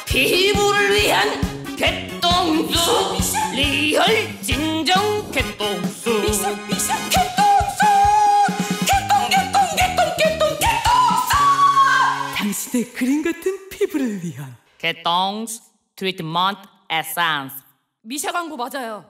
피부를 위한 개똥수. 리얼 진정 개똥수. 미션 개똥수. 개똥수. 당신의 그림 같은 피부를 위한 개똥수 트리트먼트 에센스. 미샤 광고 맞아요.